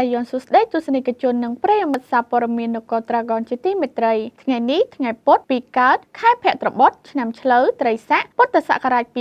យន្តសុស្ដីទស្សនិកជននិងប្រិយមិត្តសារព័ត៌មាននគរត្រាហ្គនជាទីមេត្រីថ្ងៃនេះថ្ងៃពុធពីកើតខែភទ្របទឆ្នាំឆ្លូវត្រីស័កពុទ្ធសករាជ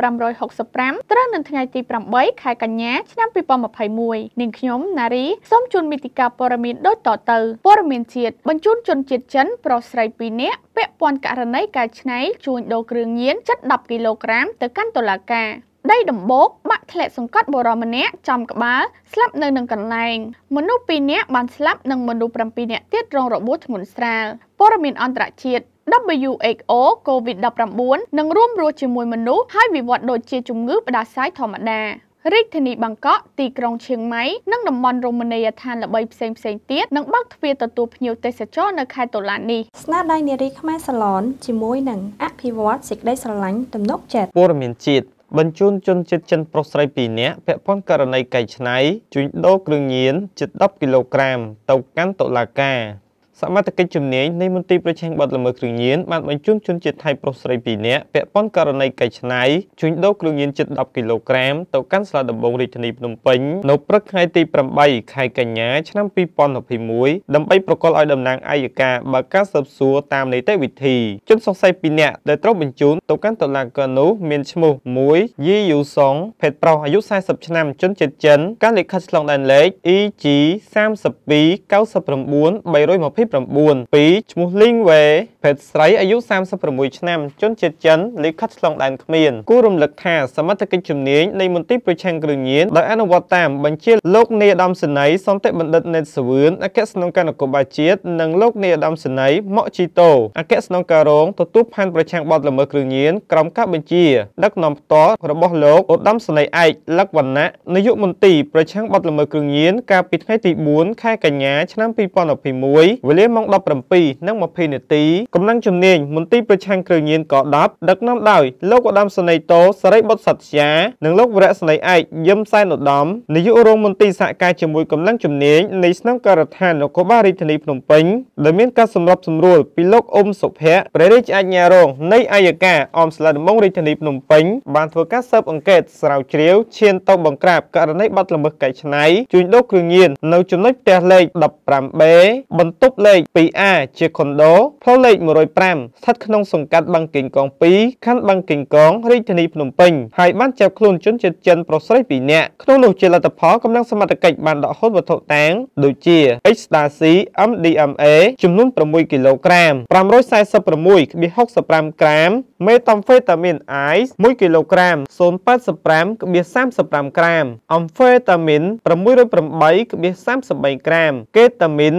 2565ត្រូវនៅថ្ងៃទី8ខែកញ្ញាឆ្នាំ2021នាងខ្ញុំណារីសូមជូនមីតិកាព័ត៌មានដូចតទៅព័ត៌មានជាតិបញ្ជូនជនជាតិចិនប្រុសស្រី2នាក់ពាក់ព័ន្ធករណីកែច្នៃជួញដូរគ្រឿងញៀនជិត10គីឡូក្រាមទៅកាន់តុលាការដីដំបូកបាក់ធ្លាក់សង្កត់បុរសម្នាក់ចំក្បាលស្លាប់នៅនឹងកន្លែងមនុស្ស2នាក់បានស្លាប់និងមនុស្ស7នាក់ទៀតរងរបួសធ្ងន់ស្រាលព័ត៌មានអន្តរជាតិ WHO COVID-19 នឹងរួមរស់ជាមួយមនុស្សហើយវិវត្តដូចជាជំងឺផ្ដាសាយធម្មតារាជធានីបាងកកទីក្រុងឈៀងម៉ៃនិងតំបន់រមណីយដ្ឋានល្បីផ្សេងទៀតនឹងបើកទ្វារទទួលភ្ញៀវទេសចរនៅខែតុលានេះស្នាដៃនារីខ្មែរសាឡនជាមួយនឹងអភិវឌ្ឍសេចក្តីស្រឡាញ់ទំនុកចិត្តព័ត៌មានជាតិបញ្ជូនជនជាតិចិនប្រុសស្រី2នាក់ពាក់ព័ន្ធករណីកែច្នៃជួញដូរគ្រឿងញៀនជិត10គីឡូក្រាមទៅកាន់តុលាការសមត្ថកិច្ចជំនាញនៃមន្ទីរប្រឆាំងបទល្មើសគ្រឿងញៀនបានបញ្ជូនជនជាតិថៃប្រុសស្រី2នាក់ពាក់ព័ន្ធករណីកែច្នៃជួញដូរគ្រឿងញៀនជិត10គីឡូក្រាមទៅកាន់សាលាដំបងរាជធានីភ្នំពេញនៅព្រឹកថ្ងៃទី8ខែកញ្ញាឆ្នាំ2021ដើម្បីប្រកាសឲ្យតំណាងអัยការបើកការស៊ើបសួរតាមនីតិវិធីជនសង្ស័យ2នាក់ដែលត្រូវបញ្ជូនទៅកាន់តុលាការនោះមានឈ្មោះ1យីយូសុងភេទប្រុសអាយុ40ឆ្នាំជនជាតិចិនការលិខិតឆ្លងដែនលេខ EG 32 99 320 2ឈ្មោះលីងវ៉េភេទស្រីអាយុ36ឆ្នាំជនជាតិចិនលិខិតឆ្លងដែនគ្មានគូរំលឹកថាសមត្ថកិច្ចជំនាញនៃមន្ទីរប្រឆាំងគ្រឿងញៀនដោយអនុវត្តតាមបញ្ជាលោកនាយឧត្តមសេនីយ៍សន្តិបណ្ឌិតណេតសវឿនអគ្គស្នងការនគរបាលជាតិនិងលោកនាយឧត្តមសេនីយ៍ម៉ុកជីតូអគ្គស្នងការរងទទួលផែនប្រឆាំងបទល្មើសគ្រឿងញៀនក្រោមការបញ្ជាដឹកនាំផ្ទាល់របស់លោកឧត្តមសេនីយ៍ឯកលក្ខវណ្ណៈនាយកមន្ទីរប្រឆាំងបទល្មើសគ្រឿងញៀនកាលពីថ្ងៃទី4ខែកញ្ញាឆ្នាំ2021វេលាម៉ោង 17:20 នាទីកម្លាំងជំនាញមន្ទីរប្រឆាំងគ្រឿងញៀនក10ដឹកនាំដោយលោកឧត្តមសេនីយ៍តូសរីបុត្រសត្យានិងលោកវរៈសេនីយ៍ឯកយឹមសែនឧត្តមនាយករងមន្ទីរសហការជាមួយកម្លាំងជំនាញនៃស្នងការដ្ឋាននគរបាលរាជធានីភ្នំពេញដែលមានការសម្របសម្រួលពីលោកអ៊ុំសុភ័ក្រព្រះរាជអាជ្ញារងនៃអัยការអមសាលាដំបងរាជធានីភ្នំពេញបានធ្វើការស៊ើបអង្កេតស្រាវជ្រាវឈានទៅបង្ក្រាបករណីបទល្មើសកែច្នៃជួញដូរគ្រឿងញៀននៅចំណុចផ្ទះលេខ 15B បន្ទប់លេខ 2A ជាខុនដូផ្លូវលេខ 105 ស្ថិតក្នុងសង្កាត់បឹងកេងកង 2 ខណ្ឌបឹងកេងកងរាជធានីភ្នំពេញហើយបានចាប់ខ្លួនជនជាតិចិនប្រុសស្រី2នាក់ក្នុងនោះជាលទ្ធផលកម្លាំងសមត្ថកិច្ចបានដកហូតវត្ថុតាងដូចជា Ecstasy MDMA ចំនួន6គីឡូក្រាម 546.65 ក្រាម មេតាំហ្វេតាមីន Ice 1គីឡូក្រាម 085.35 ក្រាម អម្ហ្វេតាមីន 608.33 ក្រាម កេតាមីន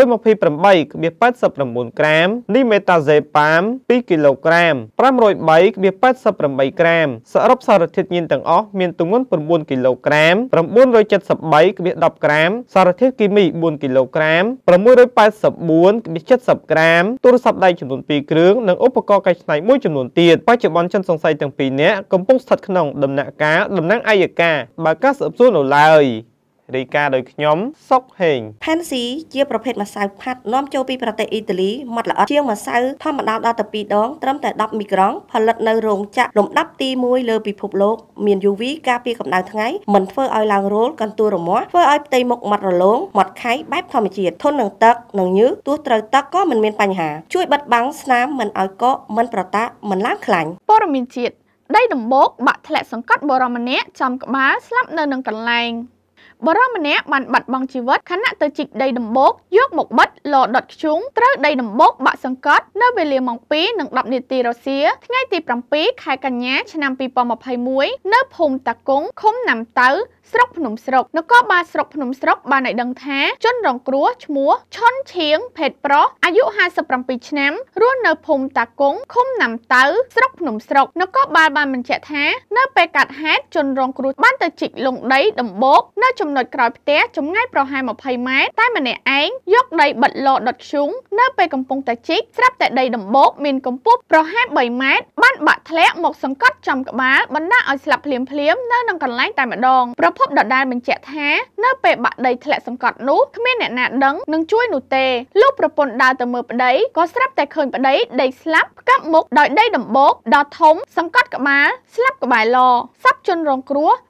228.89 ក្រាម នីមេតាហ្សេប៉ាម 2គីឡូក្រាម 503.88 ក្រាម សរុបសារធាតុញៀនទាំងអស់មានទម្ងន់9គីឡូក្រាម 973.10 ក្រាម សារធាតុគីមី4គីឡូក្រាម 684.70 ក្រាម ទូរស័ព្ទដៃចំនួន2គ្រឿងនិងឧបករណ៍កែច្នៃមួយចំនួនទៀតបច្ចុប្បន្នជនសង្ស័យទាំង2នាក់កំពុងស្ថិតក្នុងដំណាក់កាលតំណាងអัยការបើកការស៊ើបសួរនៅឡើយរាយការណ៍ដោយខ្ញុំសុកហេងផាន់ស៊ីជាប្រភេទម្សៅផាត់នាំចូលពីប្រទេសអ៊ីតាលីម៉ត់ល្អិតជាងម្សៅធម្មតាដល់ទៅ2ដងត្រឹមតែ10មីក្រង់ផលិតនៅរោងចក្រលំដាប់ទី1លើពិភពលោកមាន UV ការពារកម្ដៅថ្ងៃមិនធ្វើឲ្យឡើងរោលកន្ទួលរមាស់ធ្វើឲ្យផ្ទៃមុខម៉ត់រលោងម៉ត់ខៃបែបធម្មជាតិធន់នឹងទឹកនិងញើសទោះត្រូវទឹកក៏មិនមានបញ្ហាជួយបិទបាំងស្នាមមិនឲ្យកកមិនប្រតាមិនឡើងខ្លាញ់ព័ត៌មានជាតិដីដំបូកបាក់ធ្លាក់សង្កត់បុរសម្នាក់ចំក្បាលស្លាប់នៅនឹងកន្លែងបរិម្នាក់បានបាត់បង់ជីវិតខណៈទៅជីកដីដំបូកយកមកបិទលដុតខ្ជុងត្រូវដីដំបូកបាក់សង្កត់នៅវេលាម៉ោង 2:10 នាទីរសៀលថ្ងៃទី7ខែកញ្ញាឆ្នាំ2021នៅភូមិតាគង់ឃុំណាំតៅស្រុកភ្នំស្រុកនគរបាលស្រុកភ្នំស្រុកបានឲ្យដឹងថាជនរងគ្រោះឈ្មោះឈុនឈៀងភេទប្រុសអាយុ57ឆ្នាំរស់នៅភូមិតាគង់ឃុំណាំតៅស្រុកភ្នំស្រុកនគរបាលបានបញ្ជាក់ថានៅពេលកាត់ហេតុជនរងគ្រោះបានទៅជីកលងដីដំបូកនៅចំណុចក្រោយផ្ទះចម្ងាយប្រហែល20ម៉ែត្រតែម្នាក់ឯងយកដីបិទលដុតខ្ជុងនៅពេលកំពុងតែជីកស្រាប់តែដីដំបូកមានកម្ពស់ប្រហែល3ម៉ែត្របានបាក់ធ្លាក់មកសង្កត់ចំក្បាលបណ្ដាលឲ្យស្លាប់ភ្លាមៗនៅនឹងកន្លែងតែម្ដងប្រភពដដែលបញ្ជាក់ថានៅពេលបាក់ដីធ្លាក់សង្កត់នោះគ្មានអ្នកណាដឹងនឹងជួយនោះទេលុះប្រពន្ធដើរទៅមើលប្តីក៏ស្រាប់តែឃើញប្តីដេកស្លាប់ផ្កាប់មុខដោយដីដំបូកដ៏ធំសង្កត់ក្បាលស្លាប់ក្បែរឡសពជនរងគ្រោះ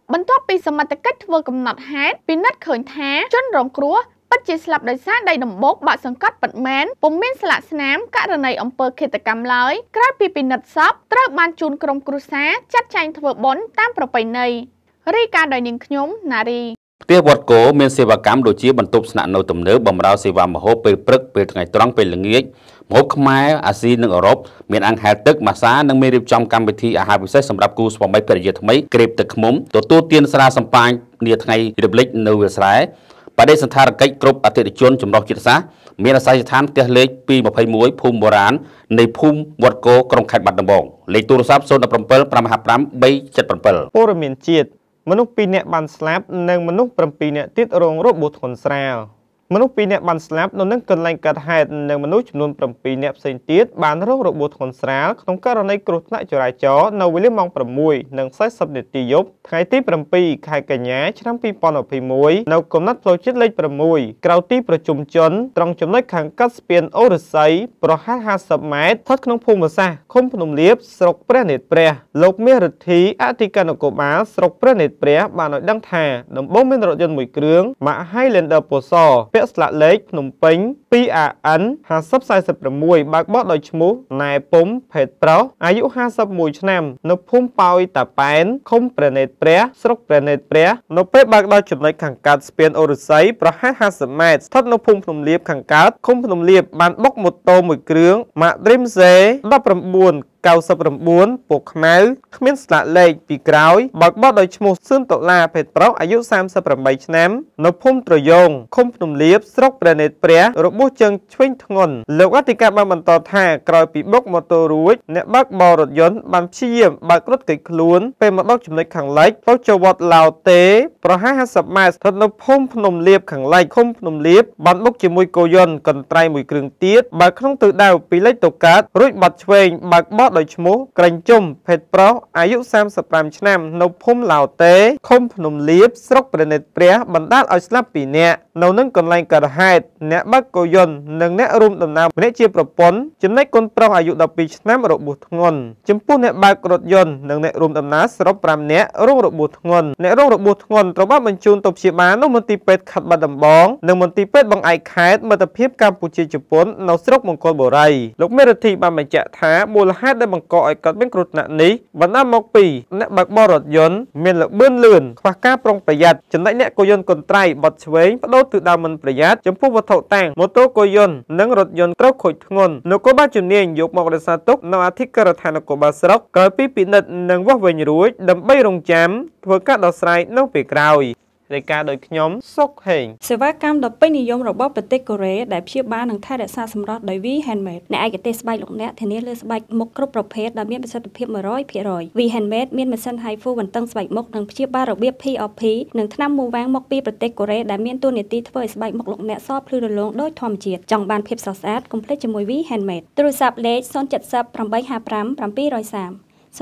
បន្ទាប់ពីសមត្ថកិច្ចធ្វើកំណត់ហេតុពិនិត្យឃើញថាជនរងគ្រោះពិតជាស្លាប់ដោយសារដីដំបូកបាក់សង្កត់ពិតមែនពុំមានស្លាកស្នាមករណីអំពើឃាតកម្មឡើយក្រោយពីពិនិត្យសពត្រូវបានជូនក្រុមគ្រួសារចាត់ចែងធ្វើបុណ្យតាមប្រពៃណីរីកាដោយនាងខ្ញុំណារីផ្ទះវត្តគោមានសេវាកម្មដូចជាបន្ទប់ស្នាក់នៅទំនើបបម្រើសេវាម្ហូបពេលព្រឹកពេលថ្ងៃត្រង់ពេលល្ងាចម្ហូបខ្មែរអាស៊ីនិងអឺរ៉ុបមានអាំងហែលទឹកម៉ាស្សានិងមានរៀបចំកម្មវិធីអាហារពិសេសសម្រាប់គូស្វាមីភរិយាថ្មីក្រេបទឹកឃ្មុំទទួលទានស្រាសម្បាញនាថ្ងៃរំលឹកនៅវាលស្រែបដិសណ្ឋារកិច្ចគ្រប់អតិថិជនចម្រុះជាតិសាសន៍មានអាស័យដ្ឋានផ្ទះលេខ221ភូមិបុរាណនៃភូមិវត្តគោក្រុងខេត្តបាត់ដំបងលេខទូរស័ព្ទ017 555 377 ព័ត៌មានជាតិមនុស្ស2នាក់បានស្លាប់និងមនុស្ស7នាក់ទៀតរងរបួសធ្ងន់ស្រាលមនុស្ស2នាក់បានស្លាប់នៅនឹងកន្លែងកើតហេតុនិងមនុស្សចំនួន7នាក់ផ្សេងទៀតបានរងរបួសធ្ងន់ស្រាលក្នុងករណីគ្រោះថ្នាក់ចរាចរណ៍នៅវេលាម៉ោង 6:40 នាទីយប់ថ្ងៃទី 7 ខែកញ្ញាឆ្នាំ 2021នៅកំណត់ផ្លូវជាតិលេខ 6 ក្រៅទីប្រជុំជនត្រង់ចំណុចខាងកាត់ស្ពានអូរស័យប្រហែល50 ម៉ែត្រស្ថិតក្នុងភូមិសាស្ត្រឃុំភ្នំលៀបស្រុកព្រះនេត្រព្រះលោកមាសរិទ្ធីអធិការនគរបាលស្រុកព្រះនេត្រព្រះបានឲ្យដឹងថាដំបូងមានរថយន្តមួយគ្រឿង Mack Highlander ពណ៌សស្លាកលេខភ្នំពេញ 2AN 5046បើកបរដោយឈ្មោះណែពុំភេទប្រុសអាយុ51ឆ្នាំនៅភូមិប៉ោយតាប៉ែនឃុំព្រះនេត្រព្រះស្រុកព្រះនេត្រព្រះនៅពេលបើកដល់ចំណុចខាងកើតស្ពានអូរស័យប្រហែល50 ម៉ែត្រស្ថិតនៅភូមិភ្នំលៀបខាងកើតឃុំភ្នំលៀបបានបុកម៉ូតូមួយគ្រឿង Mack Dream Z 1999 ពណ៌ខ្មៅគ្មានស្លាកលេខពីក្រោយបើកបរដោយឈ្មោះសឿនដុល្លារភេទប្រុសអាយុ38ឆ្នាំនៅភូមិត្រយងឃុំភ្នំលៀបស្រុកព្រះនេត្រព្រះរបួសជើងឆ្វេងធ្ងន់លោកអធិការបានបន្តថាក្រោយពីបុកម៉ូតូរួចអ្នកបើកបររថយន្តបានព្យាយាមបើករថគេចខ្លួនពេលមកដល់ចំណុចខាងលិចផ្លូវចូលវត្តឡៅតេប្រហែល50 ម៉ែត្រស្ថិតនៅភូមិភ្នំលៀបខាងលិចឃុំភ្នំលៀបបានបុកជាមួយគោយន្តកន្ត្រៃមួយគ្រឿងទៀតបើក្នុងទិសដៅពីលិចទៅកើតរួចបាត់ឆ្វេងបើកបរដោយឈ្មោះក្រែងជុំភេទប្រុសអាយុ35ឆ្នាំនៅភូមិឡៅតេឃុំភ្នំលៀបស្រុកព្រះនេត្រព្រះបណ្ដាលឲ្យស្លាប់2នាក់នៅនឹងកន្លែងកើតហេតុអ្នកបើកគោយន្តនិងអ្នករួមដំណើរម្នាក់ជាប្រពន្ធចំណែកកូនប្រុសអាយុ12ឆ្នាំរបួសធ្ងន់ចំពោះអ្នកបើករថយន្តនិងអ្នករួមដំណើរសរុប5នាក់រងរបួសធ្ងន់អ្នករងរបួសធ្ងន់ត្រូវបានបញ្ជូនទៅព្យាបាលនៅមន្ទីរពេទ្យខេត្តបាត់ដំបងនិងមន្ទីរពេទ្យបង្អែកខេត្តមិត្តភាពកម្ពុជាជប៉ុននៅស្រុកមង្គលបុរីលោកមេរិទ្ធីបានបញ្ជាក់ថាមូលហេតុដែលបង្កឲ្យកើតមានគ្រោះថ្នាក់នេះបណ្ដាលមកពីអ្នកបើកបររថយន្តមានល្បឿនលឿនខ្វះការប្រុងប្រយ័ត្នចំណែកអ្នកគោយន្តកន្ត្រៃបត់ឆ្វេងបដូរទិសដៅមិនប្រយ័ត្នចំពោះវត្ថុតាំងម៉ូតូគោយន្តនិងរថយន្តត្រូវខូចធ្ងន់នគរបាលជំនាញយកមករក្សាទុកនៅអធិការដ្ឋាននគរបាលស្រុកក្រោយពីពិនិត្យនិងវាស់វែងរួចដើម្បីរងចាំធ្វើការដោះស្រាយនៅពេលក្រោយរាយការណ៍ដោយខ្ញុំសុកហេងសេវាកម្មដ៏ពេញនិយមរបស់ប្រទេសកូរ៉េដែលព្យាបាលនិងថែរក្សាសម្រស់ដោយ V Handmade អ្នកឯកទេសស្បែកលោកអ្នកធានាលើស្បែកមុខគ្រប់ប្រភេទដែលមានប្រសិទ្ធភាព 100% V Handmade មានម៉ាស៊ីន HIFU បន្ទឹងស្បែកមុខនិងព្យាបាលរបៀប PRP និងថ្នាំមូវាំងមកពីប្រទេសកូរ៉េដែលមានតួនាទីធ្វើឲ្យស្បែកមុខលោកអ្នកសភ្លឺរលោងដោយធម្មជាតិចង់បានភាពស្រស់ស្អាតកុំភ្លេចជាមួយ V Handmade ទូរស័ព្ទលេខ070 855 730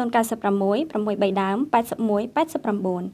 096 6 ដើម 81 89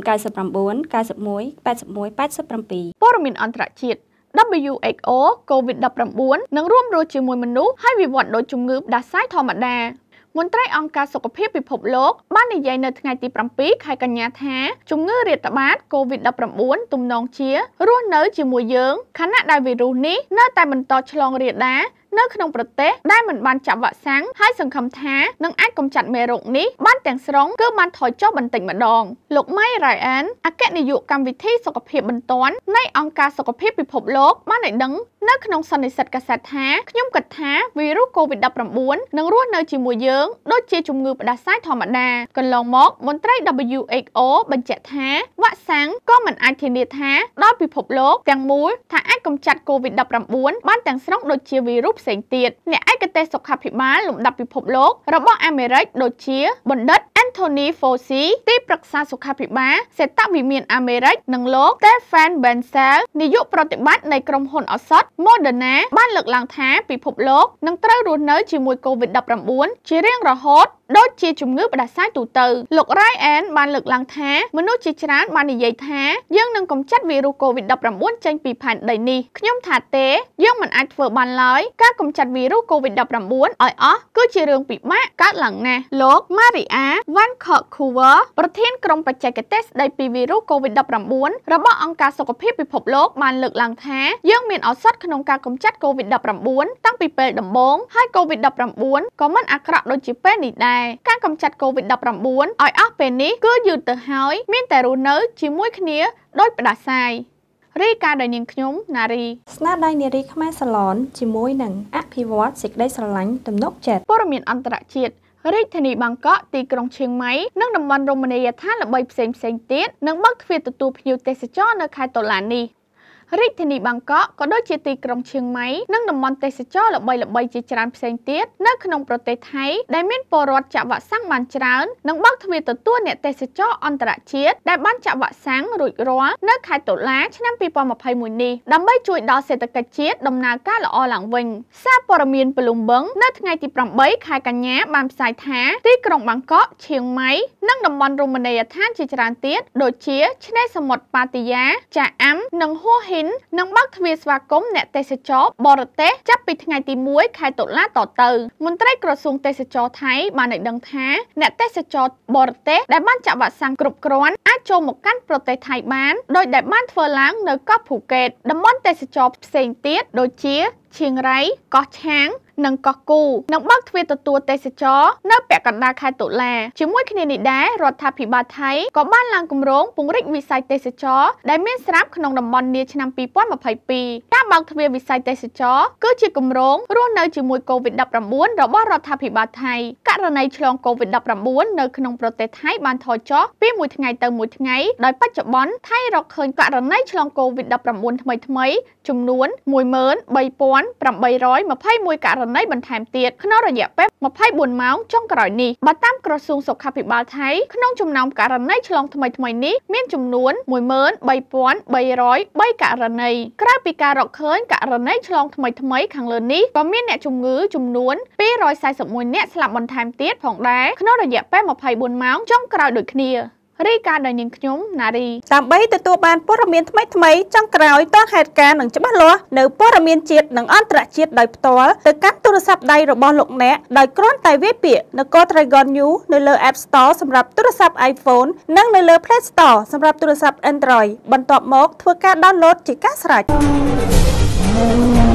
099 91 81 87 ព័ត៌មានអន្តរជាតិ WHO COVID-19 នឹងរួមរស់ជាមួយមនុស្សហើយវិវត្តដោយជំងឺផ្ដាសាយធម្មតាមន្ត្រីអង្គការសុខភាពពិភពលោកបាននិយាយនៅថ្ងៃទី 7 ខែកញ្ញាថាជំងឺរាតត្បាត COVID-19 ទំនងជារស់នៅជាមួយយើងខណៈដែលវីរុសនេះនៅតែបន្តឆ្លងរាលដាលនៅក្នុងប្រទេសដែលមិនបានចាក់វ៉ាក់សាំងហើយសង្ឃឹមថានឹងអាចកម្ចាត់មេរោគនេះបានទាំងស្រុងគឺបានថយចុះបន្តិចម្ដងលោក Mike Ryan អគ្គនាយកកម្មវិធីសុខភាពបន្ទាន់នៃអង្គការសុខភាពពិភពលោកបានឲ្យដឹងនៅក្នុងសន្និសីទកាសែតថាខ្ញុំគិតថាវីរុស COVID-19 នឹងរស់នៅជាមួយយើងដូចជាជំងឺផ្ដាសាយធម្មតាកន្លងមកមន្ត្រី WHO បញ្ជាក់ថាវ៉ាក់សាំងក៏មិនអាចធានាថាដល់ពិភពលោកទាំងមូលថាអាចកម្ចាត់ COVID-19 បានទាំងស្រុងដូចជាវីរុសផ្សេងទៀតអ្នកឯកទេសសុខាភិបាលលំដាប់ពិភពលោករបស់អាមេរិកដូចជាបណ្ឌិត Anthony Fauci ទីប្រឹក្សាសុខាភិបាលសេតវិមានអាមេរិកនិងលោក Stephen Bancel នាយកប្រតិបត្តិនៃក្រុមហ៊ុនឱសថ Moderna បានលើកឡើងថាពិភពលោកនឹងត្រូវរស់នៅជាមួយ COVID-19 ជារៀងរហូតដូចជាជំងឺផ្ដាសាយទូទៅលោក Ryan បានលើកឡើងថាមនុស្សជាច្រើនបាននិយាយថាយើងនឹងកម្ចាត់វីរុស COVID-19 ចេញពីផែនដីនេះខ្ញុំថាទេយើងមិនអាចធ្វើបានឡើយការកម្ចាត់វីរុស COVID-19 ឲ្យអស់គឺជារឿងពិបាកកើតឡើងណាស់លោក Maria Vankouver ប្រធានក្រុមបច្ចេកទេសស្ដីពីវីរុស COVID-19 របស់អង្គការសុខភាពពិភពលោកបានលើកឡើងថាយើងមានឱសថក្នុងការកម្ចាត់ COVID-19 តាំងពីពេលដំបូងហើយ COVID-19 ក៏មិនអាក្រក់ដូចជាពេលនេះដែរការកម្ចាត់ COVID-19 ឲ្យអស់ពេលនេះគឺយឺតទៅហើយមានតែរស់នៅជាមួយគ្នាដោយផ្ដាសាយរីកាដោយនាងខ្ញុំណារីស្នាដៃនារីខ្មែរសាឡនជាមួយនឹងអភិវឌ្ឍសេចក្តីស្រឡាញ់ទំនុកចិត្តព័ត៌មានអន្តរជាតិរាជធានីបាងកកទីក្រុងឈៀងម៉ៃនិងតំបន់រមណីយដ្ឋានល្បីផ្សេងៗទៀតនឹងបើកទ្វារទទួលភ្ញៀវទេសចរនៅខែតុលានេះរាជធានីបាងកកក៏ដូចជាទីក្រុងឈៀងម៉ៃនិងតំបន់ទេសចរល្បីៗជាច្រើនផ្សេងទៀតនៅក្នុងប្រទេសថៃដែលមានពលរដ្ឋចាក់វ៉ាក់សាំងបានច្រើននឹងបើកទ្វារទទួលអ្នកទេសចរអន្តរជាតិដែលបានចាក់វ៉ាក់សាំងរួចរាល់នៅខែតុលាឆ្នាំ2021នេះដើម្បីជួយដល់សេដ្ឋកិច្ចជាតិដំណើរការល្អឡើងវិញសារព័ត៌មានពលំបឹងនៅថ្ងៃទី8ខែកញ្ញាបានផ្សាយថាទីក្រុងបាងកកឈៀងម៉ៃនិងតំបន់រមណីយដ្ឋានជាច្រើនទៀតដូចជាឆ្នេរសមុទ្រប៉ាទីយ៉ាចាអាំនិងហួហេនឹងបើកទ្វារស្វាគមន៍អ្នកទេសចរបរទេសចាប់ពីថ្ងៃទី1ខែតុលាតទៅមន្ត្រីក្រសួងទេសចរថៃបានឲ្យដឹងថាអ្នកទេសចរបរទេសដែលបានចាក់វ៉ាក់សាំងគ្រប់គ្រាន់អាចចូលមកកាន់ប្រទេសថៃបានដោយដែលបានធ្វើឡើងនៅកោះភូកេតតំបន់ទេសចរផ្សេងទៀតដូចជាឈៀងរ៉ៃកោះឆាងនិងកោះគូនឹងបើកទ្វារទទួលទេសចរនៅពាក់កណ្ដាលខែតុលាជាមួយគ្នានេះដែររដ្ឋាភិបាលថៃក៏បានឡើងគម្រោងពង្រីកវិស័យទេសចរដែលមានស្រាប់ក្នុងតំបន់នាឆ្នាំ2022ការបើកទ្វារវិស័យទេសចរគឺជាគម្រោងរស់នៅជាមួយ COVID-19 របស់រដ្ឋាភិបាលថៃករណីឆ្លង COVID-19 នៅក្នុងប្រទេសថៃបានថយចុះពីមួយថ្ងៃទៅមួយថ្ងៃដោយបច្ចុប្បន្នថៃរកឃើញករណីឆ្លង COVID-19 ថ្មីចំនួន 13,821 ករណីបន្ថែមទៀតក្នុងរយៈពេល24ម៉ោងចុងក្រោយនេះបើតាមក្រសួងសុខាភិបាលថៃក្នុងចំណោមករណីឆ្លងថ្មីនេះមានចំនួន 13,303 ករណីក្រៅពីការរកឃើញករណីឆ្លងថ្មីខាងលើនេះក៏មានអ្នកជំងឺចំនួន241នាក់ស្លាប់បន្ថែមទៀតផងដែរក្នុងរយៈពេល24ម៉ោងចុងក្រោយដូចគ្នារីកាដោយនាងខ្ញុំណារីដើម្បីទទួលបានព័ត៌មានថ្មីៗចុងក្រោយតហេតុការណ៍និងច្បាស់លាស់នៅព័ត៌មានជាតិនិងអន្តរជាតិដោយផ្ទាល់ទៅកាន់ទូរស័ព្ទដៃរបស់លោកអ្នកដោយគ្រាន់តែវាយពាក្យនគរ Dragon News នៅលើ App Store សម្រាប់ទូរស័ព្ទ iPhone និងនៅលើ Play Store សម្រាប់ទូរស័ព្ទ Android បន្ទាប់មកធ្វើការ download ជាការស្រេច